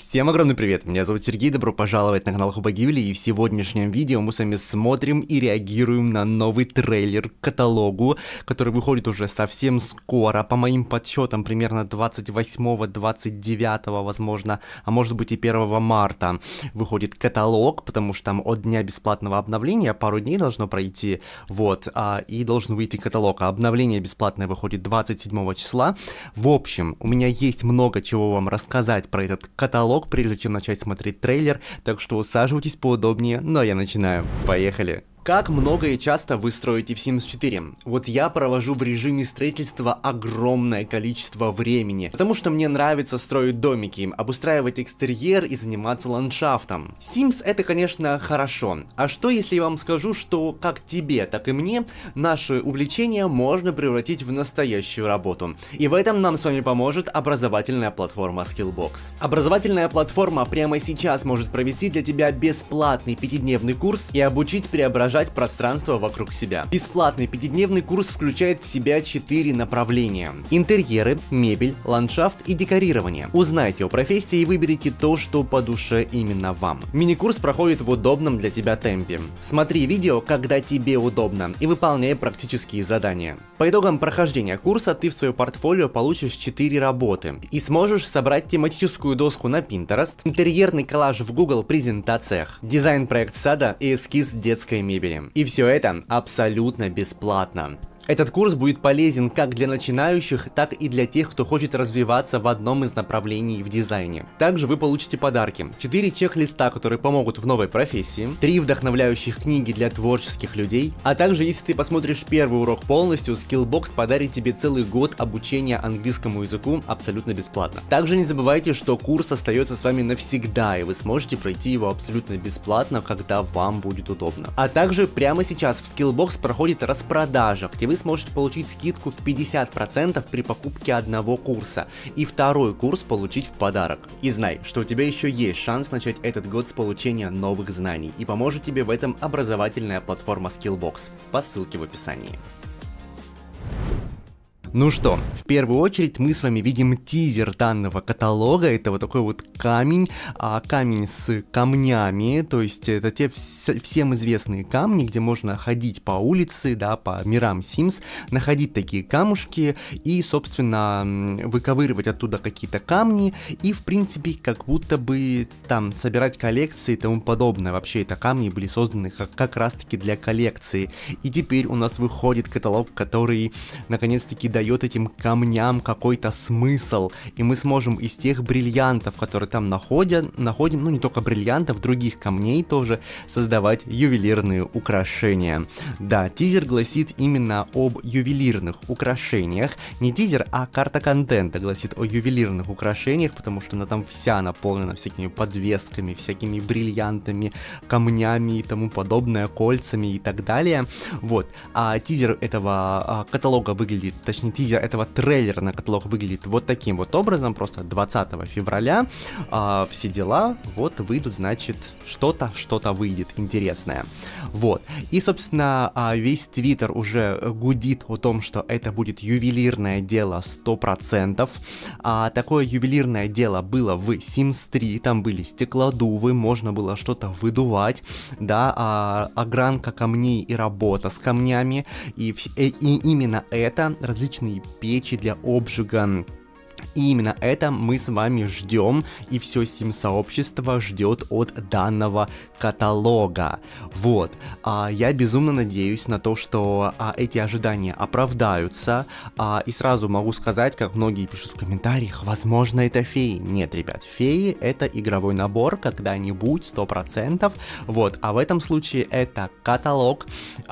Всем огромный привет, меня зовут Сергей, добро пожаловать на канал Хуба Гибели, и в сегодняшнем видео мы с вами смотрим и реагируем на новый трейлер к каталогу, который выходит уже совсем скоро, по моим подсчетам примерно 28-29, возможно, а может быть и 1 марта выходит каталог, потому что там от дня бесплатного обновления пару дней должно пройти, вот, и должен выйти каталог, а обновление бесплатное выходит 27 числа. В общем, у меня есть много чего вам рассказать про этот каталог, прежде чем начать смотреть трейлер, так что усаживайтесь поудобнее, но я начинаю. Поехали! Как много и часто вы строите в Sims 4? Вот я провожу в режиме строительства огромное количество времени, потому что мне нравится строить домики, обустраивать экстерьер и заниматься ландшафтом. Sims это, конечно, хорошо. А что если я вам скажу, что как тебе, так и мне наше увлечение можно превратить в настоящую работу? И в этом нам с вами поможет образовательная платформа Skillbox. Образовательная платформа прямо сейчас может провести для тебя бесплатный 5-дневный курс и обучить преображать пространство вокруг себя. Бесплатный 5-дневный курс включает в себя 4 направления: интерьеры, мебель, ландшафт и декорирование. Узнайте о профессии и выберите то, что по душе именно вам. Мини-курс проходит в удобном для тебя темпе. Смотри видео, когда тебе удобно, и выполняй практические задания. По итогам прохождения курса ты в свое портфолио получишь 4 работы и сможешь собрать тематическую доску на Pinterest, интерьерный коллаж в Google презентациях, дизайн-проект сада и эскиз детской мебели. И все это абсолютно бесплатно. Этот курс будет полезен как для начинающих, так и для тех, кто хочет развиваться в одном из направлений в дизайне. Также вы получите подарки: 4 чек-листа, которые помогут в новой профессии, 3 вдохновляющих книги для творческих людей, а также, если ты посмотришь первый урок полностью, Skillbox подарит тебе целый год обучения английскому языку абсолютно бесплатно. Также не забывайте, что курс остается с вами навсегда, и вы сможете пройти его абсолютно бесплатно, когда вам будет удобно. А также прямо сейчас в Skillbox проходит распродажа, где вы сможете получить скидку в 50% при покупке одного курса и второй курс получить в подарок. И знай, что у тебя еще есть шанс начать этот год с получения новых знаний, и поможет тебе в этом образовательная платформа Skillbox по ссылке в описании. Ну что, в первую очередь мы с вами видим тизер данного каталога. Это вот такой вот камень, камень с камнями, то есть это те всем известные камни, где можно ходить по улице, да, по мирам Sims, находить такие камушки и, собственно, выковыривать оттуда какие-то камни и, в принципе, как будто бы там собирать коллекции и тому подобное. Вообще, это камни были созданы как раз-таки для коллекции. И теперь у нас выходит каталог, который, наконец-таки, дает этим камням какой-то смысл, и мы сможем из тех бриллиантов, которые там находим, ну не только бриллиантов, других камней тоже, создавать ювелирные украшения. Да, тизер гласит именно об ювелирных украшениях, не тизер, а карта контента гласит о ювелирных украшениях, потому что она там вся наполнена всякими подвесками, всякими бриллиантами, камнями и тому подобное, кольцами и так далее. Вот, а тизер этого каталога выглядит, точнее тизер этого трейлера на каталог выглядит вот таким вот образом, просто 20 февраля, все дела, вот выйдут, значит, что-то выйдет интересное. Вот, и, собственно, весь твиттер уже гудит о том, что это будет ювелирное дело 100%. Такое ювелирное дело было в Sims 3, там были стеклодувы, можно было что-то выдувать, да, огранка камней и работа с камнями, и именно это, различные печи для обжига. И именно это мы с вами ждем, и все Sims сообщество ждет от данного каталога. Вот, я безумно надеюсь на то, что эти ожидания оправдаются, и сразу могу сказать, как многие пишут в комментариях, возможно это феи. Нет, ребят, феи это игровой набор, когда-нибудь 100%, вот, а в этом случае это каталог,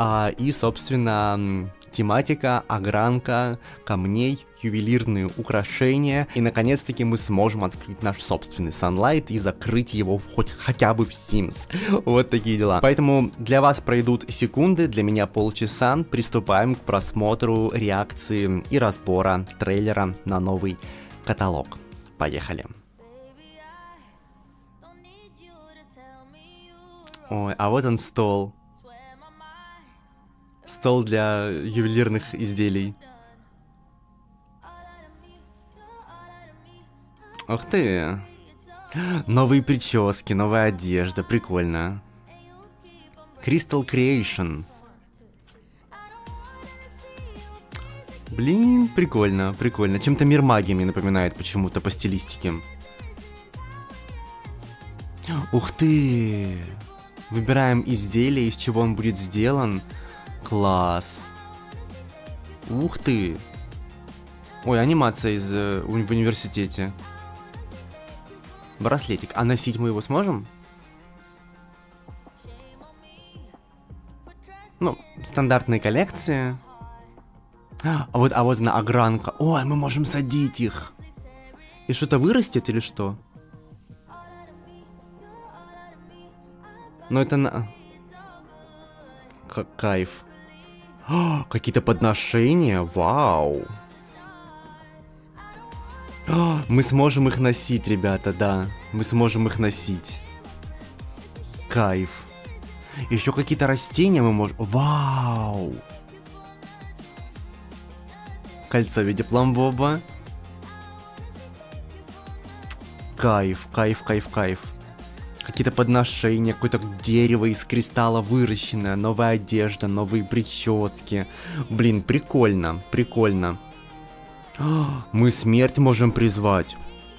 и, собственно, тематика, огранка, камней, ювелирные украшения, и наконец-таки мы сможем открыть наш собственный Sunlight и закрыть его хотя бы в Sims. Вот такие дела. Поэтому для вас пройдут секунды, для меня полчаса. Приступаем к просмотру, реакции и разбора трейлера на новый каталог. Поехали. Ой, а вот он стол. Стол для ювелирных изделий. Ух ты. Новые прически, новая одежда, прикольно. Crystal Creation. Блин, прикольно, прикольно. Чем-то Мир Магии мне напоминает почему-то по стилистике. Ух ты! Выбираем изделие, из чего он будет сделан. Класс. Ух ты! Ой, анимация в университете. Браслетик. А носить мы его сможем? Ну, стандартные коллекции. А вот она огранка. Ой, мы можем садить их. И что-то вырастет или что? Но это на... Кайф. Какие-то подношения. Вау. Мы сможем их носить, ребята, да. Мы сможем их носить. Кайф. Еще какие-то растения мы можем... Вау. Кольцо в виде пломбоба. Кайф, кайф, кайф, кайф. Какие-то подношения, какое-то дерево из кристалла выращенное, новая одежда, новые прически. Блин, прикольно, прикольно. Мы смерть можем призвать.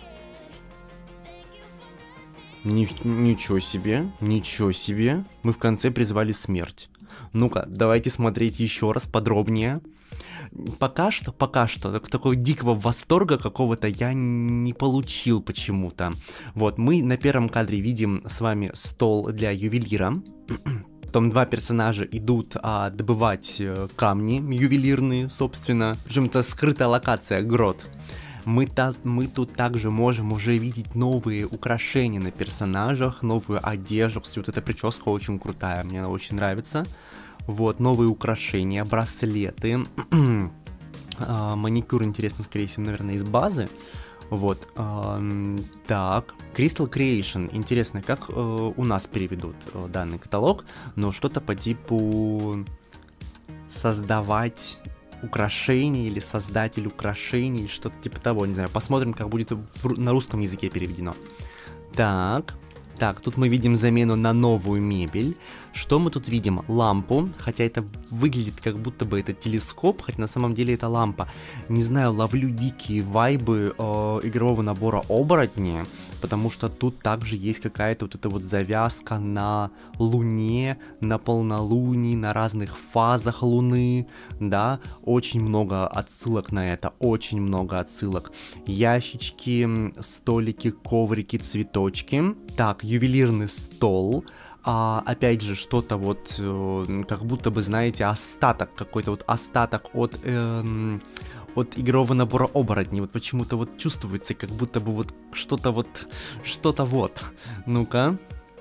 Ничего себе, ничего себе. Мы в конце призвали смерть. Ну-ка, давайте смотреть еще раз подробнее. Пока что, такого дикого восторга какого-то я не получил почему-то. Вот, мы на первом кадре видим с вами стол для ювелира. Потом два персонажа идут добывать камни ювелирные, собственно. Причем это скрытая локация, грот. Мы тут также можем уже видеть новые украшения на персонажах, новую одежду. Кстати, вот эта прическа очень крутая, мне она очень нравится. Вот, новые украшения, браслеты. Маникюр, интересно, скорее всего, наверное, из базы. Вот, так. Crystal Creation. Интересно, как у нас переведут данный каталог. Но что-то по типу создавать украшения или создатель украшений, что-то типа того, не знаю. Посмотрим, как будет на русском языке переведено. Так. Так, тут мы видим замену на новую мебель. Что мы тут видим? Лампу, хотя это выглядит как будто бы это телескоп, хотя на самом деле это лампа. Не знаю, ловлю дикие вайбы игрового набора оборотни, потому что тут также есть какая-то вот эта вот завязка на Луне, на полнолунии, на разных фазах Луны, да, очень много отсылок на это, очень много отсылок. Ящички, столики, коврики, цветочки. Так, ювелирный стол. Опять же, что-то вот, как будто бы, знаете, остаток, какой-то вот остаток от игрового набора оборотней. Вот почему-то вот чувствуется, как будто бы вот что-то вот. Ну-ка.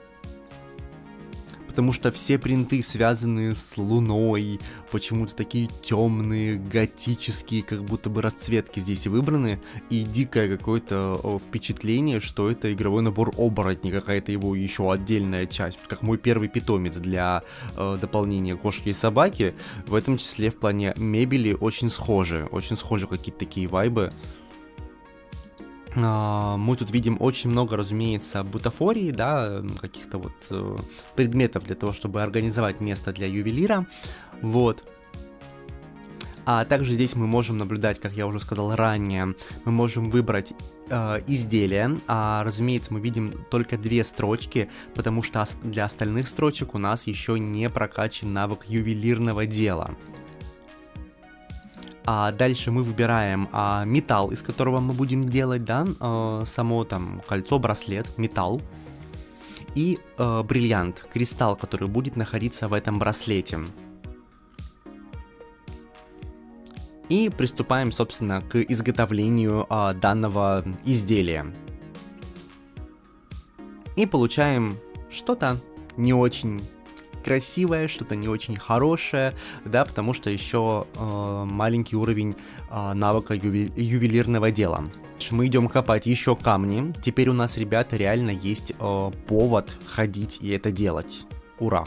Потому что все принты, связанные с Луной, почему-то такие темные, готические, как будто бы расцветки здесь выбраны. И дикое какое-то впечатление, что это игровой набор оборотней, какая-то его еще отдельная часть. Как мой первый питомец для дополнения кошки и собаки. В этом числе в плане мебели очень схожи какие-то такие вайбы. Мы тут видим очень много, разумеется, бутафории, да, каких-то вот предметов для того, чтобы организовать место для ювелира, вот. А также здесь мы можем наблюдать, как я уже сказал ранее, мы можем выбрать изделие, разумеется, мы видим только две строчки, потому что для остальных строчек у нас еще не прокачан навык ювелирного дела. Дальше мы выбираем металл, из которого мы будем делать, да, само там кольцо, браслет, металл. И бриллиант, кристалл, который будет находиться в этом браслете. И приступаем, собственно, к изготовлению данного изделия. И получаем что-то не очень красивое, что-то не очень хорошее, да, потому что еще маленький уровень навыка ювелирного дела. Мы идем копать еще камни. Теперь у нас, ребята, реально есть повод ходить и это делать. Ура!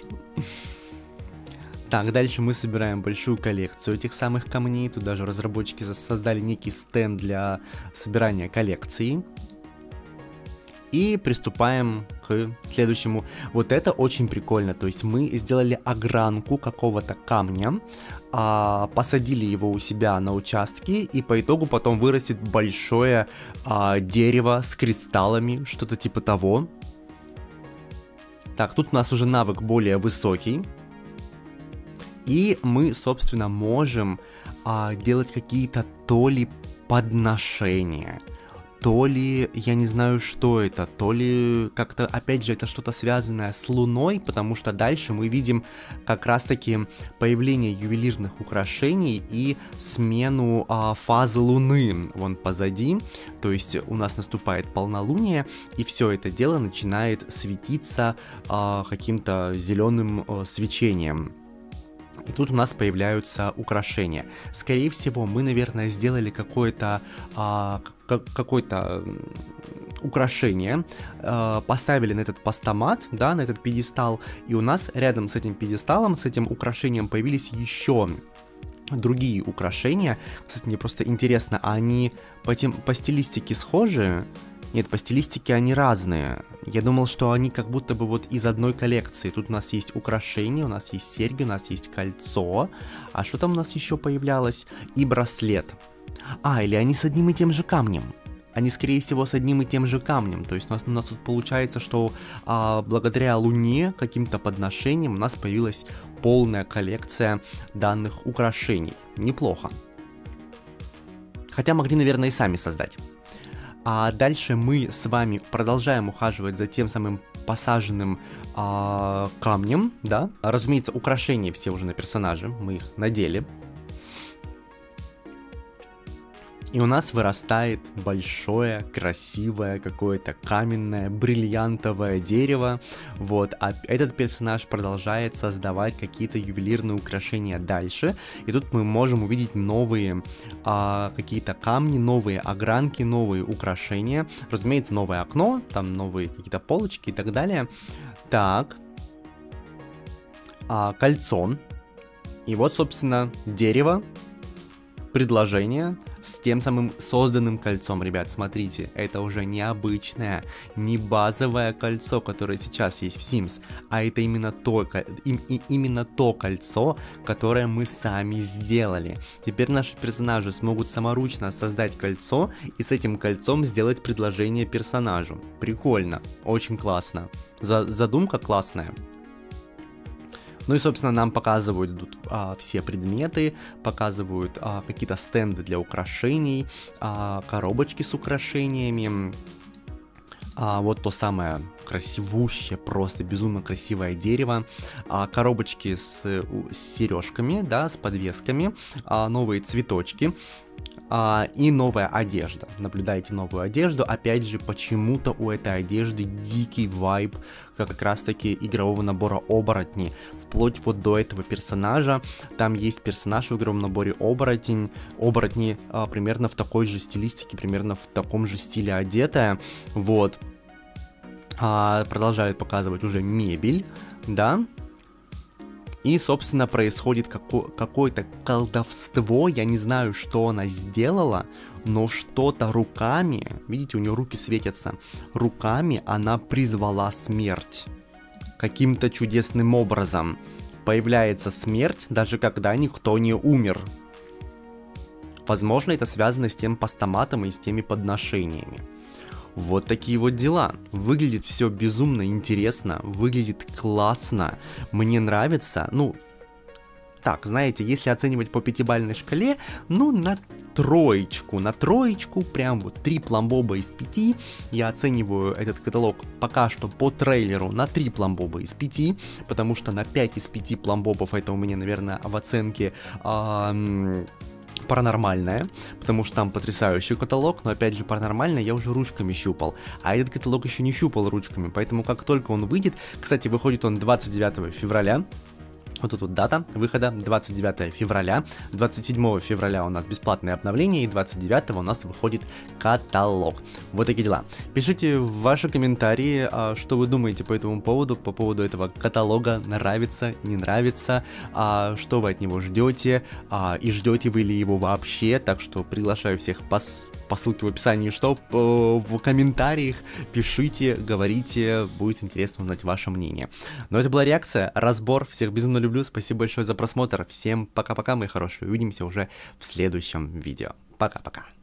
Так, дальше мы собираем большую коллекцию этих самых камней. Тут даже разработчики создали некий стенд для собирания коллекции. И приступаем к следующему. Вот это очень прикольно. То есть мы сделали огранку какого-то камня, посадили его у себя на участке, и по итогу потом вырастет большое дерево с кристаллами, что-то типа того. Так, тут у нас уже навык более высокий. И мы, собственно, можем делать какие-то то ли подношения, то ли, я не знаю, что это, то ли как-то, опять же, это что-то связанное с Луной, потому что дальше мы видим как раз-таки появление ювелирных украшений и смену фазы Луны вон позади, то есть у нас наступает полнолуние, и все это дело начинает светиться каким-то зеленым свечением. И тут у нас появляются украшения. Скорее всего, мы, наверное, сделали какое-то украшение, поставили на этот постамат, да, на этот пьедестал, и у нас рядом с этим пьедесталом, с этим украшением появились еще другие украшения. Кстати, мне просто интересно, они по стилистике схожи? Нет, по стилистике они разные. Я думал, что они как будто бы вот из одной коллекции. Тут у нас есть украшения, у нас есть серьги, у нас есть кольцо. А что там у нас еще появлялось? И браслет. Или они с одним и тем же камнем. Они, скорее всего, с одним и тем же камнем. То есть у нас тут получается, что благодаря Луне, каким-то подношениям, у нас появилась полная коллекция данных украшений. Неплохо. Хотя могли, наверное, и сами создать. А дальше мы с вами продолжаем ухаживать за тем самым посаженным камнем, да. Разумеется, украшения все уже на персонаже, мы их надели. И у нас вырастает большое, красивое, какое-то каменное, бриллиантовое дерево. Вот, а этот персонаж продолжает создавать какие-то ювелирные украшения дальше. И тут мы можем увидеть новые какие-то камни, новые огранки, новые украшения. Разумеется, новое окно, там новые какие-то полочки и так далее. Так. Кольцо. И вот, собственно, дерево. Предложение с тем самым созданным кольцом, ребят, смотрите, это уже не обычное, не базовое кольцо, которое сейчас есть в Sims, а это именно то кольцо, которое мы сами сделали. Теперь наши персонажи смогут саморучно создать кольцо и с этим кольцом сделать предложение персонажу. Прикольно, очень классно, задумка классная. Ну и, собственно, нам показывают тут все предметы, показывают какие-то стенды для украшений, коробочки с украшениями. Вот то самое красивущее, просто безумно красивое дерево, коробочки с сережками, да, с подвесками, новые цветочки. И новая одежда. Наблюдайте новую одежду. Опять же, почему-то у этой одежды дикий вайб как раз таки игрового набора оборотни. Вплоть вот до этого персонажа. Там есть персонаж в игровом наборе оборотни примерно в такой же стилистике, примерно в таком же стиле одетая. Вот. Продолжают показывать уже мебель, да. И, собственно, происходит какое-то колдовство, я не знаю, что она сделала, но что-то руками, видите, у нее руки светятся, руками она призвала смерть. Каким-то чудесным образом появляется смерть, даже когда никто не умер. Возможно, это связано с тем постаматом и с теми подношениями. Вот такие вот дела. Выглядит все безумно интересно, выглядит классно, мне нравится. Ну, так, знаете, если оценивать по 5-бальной шкале, ну, на троечку, прям вот 3 пломбоба из 5. Я оцениваю этот каталог пока что по трейлеру на 3 пломбоба из 5, потому что на 5 из 5 пломбобов это у меня, наверное, в оценке... Паранормальная, потому что там потрясающий каталог, но опять же паранормальная я уже ручками щупал, а этот каталог еще не щупал ручками, поэтому как только он выйдет, кстати, выходит он 29 февраля, Вот тут вот дата выхода 29 февраля, 27 февраля у нас бесплатное обновление, и 29 у нас выходит каталог. Вот такие дела. Пишите ваши комментарии, что вы думаете по этому поводу, по поводу этого каталога, нравится, не нравится, что вы от него ждете, и ждете вы ли его вообще. Так что приглашаю всех по ссылке в описании, что в комментариях пишите, говорите, будет интересно узнать ваше мнение. Но это была реакция, разбор, всех безумно люблю, спасибо большое за просмотр, всем пока-пока, мои хорошие, увидимся уже в следующем видео, пока-пока.